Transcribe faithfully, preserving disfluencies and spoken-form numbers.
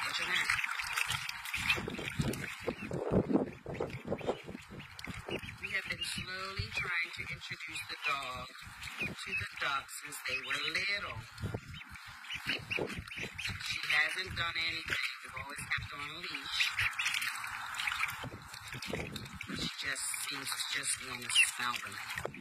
What's your name? We have been slowly trying to introduce the dog to the ducks since they were little. She hasn't done anything. We've always kept her on a leash. But she just seems to just want to smell them.